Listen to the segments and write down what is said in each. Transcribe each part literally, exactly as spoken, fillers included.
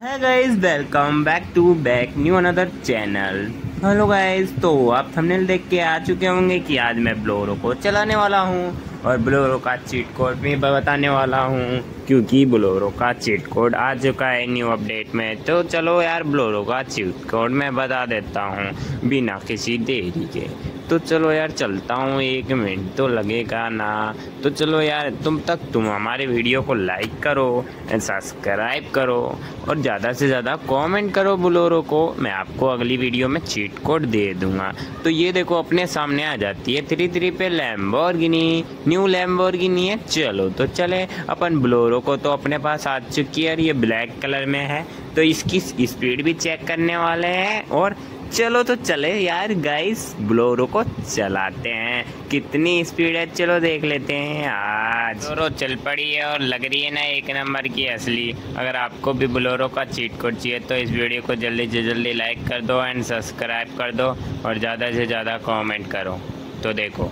है guys, welcome back to back new another channel. Hello guys, तो आप thumbnail देख के आ चुके होंगे कि आज मैं ब्लोरो को चलाने वाला हूं और ब्लोरो का चीट कोड भी बताने वाला हूं, क्योंकि ब्लोरो का चीट कोड आ चुका है न्यू अपडेट में। तो चलो यार, ब्लोरो का चीट कोड मैं बता देता हूं बिना किसी देरी के। तो चलो यार, चलता हूँ, एक मिनट तो लगेगा ना। तो चलो यार, तुम तक तुम हमारे वीडियो को लाइक करो, सब्सक्राइब करो और ज़्यादा से ज़्यादा कमेंट करो ब्लोरो को। मैं आपको अगली वीडियो में चीट कोड दे दूंगा। तो ये देखो, अपने सामने आ जाती है थ्री थ्री पे लैम्बोर्गिनी, न्यू लैम्बोर्गिनी है। चलो तो चले, अपन ब्लोरो को तो अपने पास आ चुकी है और ये ब्लैक कलर में है, तो इसकी स्पीड भी चेक करने वाले हैं। और चलो तो चले यार गाइस, ब्लोरो को चलाते हैं, कितनी स्पीड है चलो देख लेते हैं। आज ब्लोरो चल पड़ी है और लग रही है ना एक नंबर की असली। अगर आपको भी ब्लोरो का चीट कोड चाहिए तो इस वीडियो को जल्दी से जल्दी लाइक कर दो एंड सब्सक्राइब कर दो और ज़्यादा से ज़्यादा कमेंट करो। तो देखो,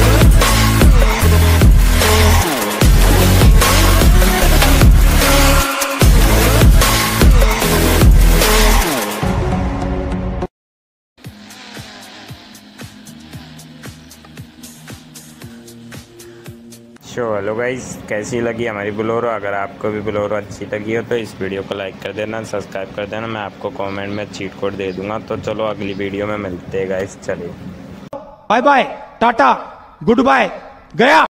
तो हेलो गाइस, कैसी लगी हमारी ब्लोरो? अगर आपको भी ब्लोरो अच्छी लगी हो तो इस वीडियो को लाइक कर देना, सब्सक्राइब कर देना। मैं आपको कमेंट में चीट कोड दे दूंगा। तो चलो अगली वीडियो में मिलते हैं गाइस, चलिए bye bye, tata, goodbye, गया।